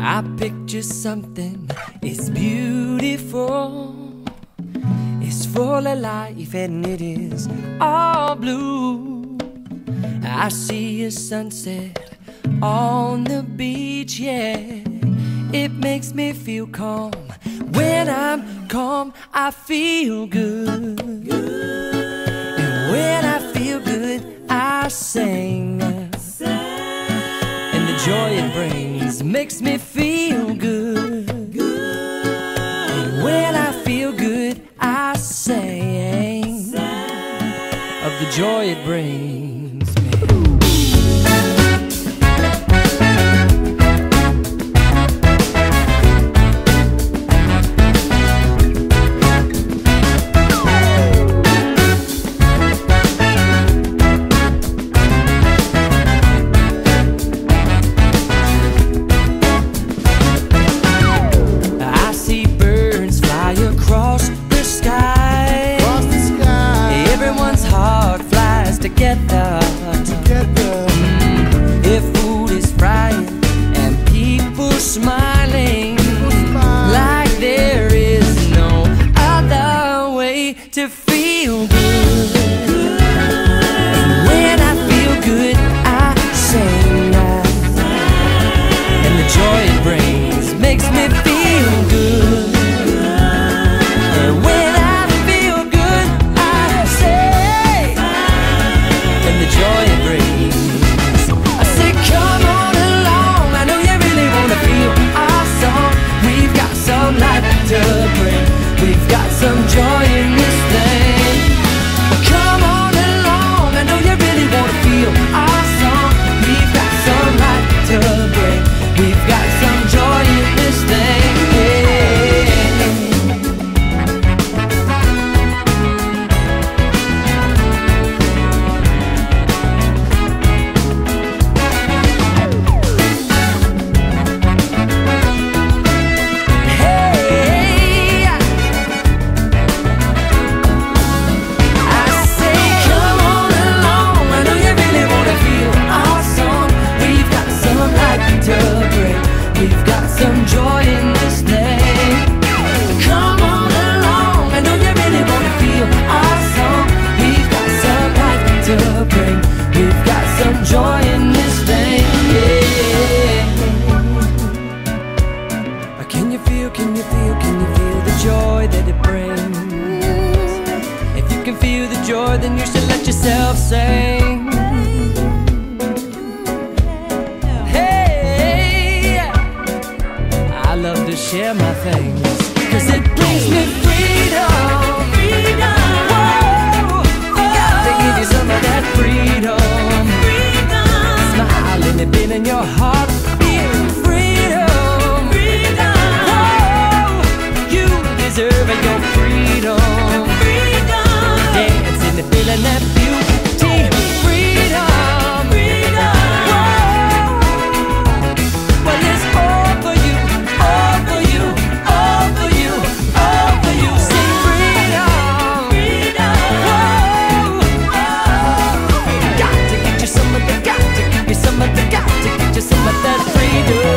I picture something, it's beautiful, it's full of life and it is all blue. I see a sunset on the beach, yeah. It makes me feel calm. When I'm calm, I feel good. And when I feel good, I sing. And the joy it brings makes me feel good. And when I feel good, I sing of the joy it brings me. Together. If food is frying and people smiling, like there is no other way to feel good. And when I feel good, I sing, and the joy it brings makes me feel good. And when I feel good, I say, and the joy it brings. I say, come on along, I know you really want to feel our song. We've got some life to bring, we've got some joy in this thing. Come on along, I know you really want to feel our song. We've got some life to bring, we've got some joy in this thing, yeah. Then you should let yourself sing. Hey, I love to share my things, 'cause it brings me freedom. Whoa, got to give you some of that freedom. Smile and it beat in your heart. Freedom. Whoa, you deserve your freedom. Feeling that beauty, freedom, whoa. Well, it's all for you, all for you, all for you, all for you. Sing freedom, whoa. Got to get you some of the, got to give you some of the, got to get you some of that freedom.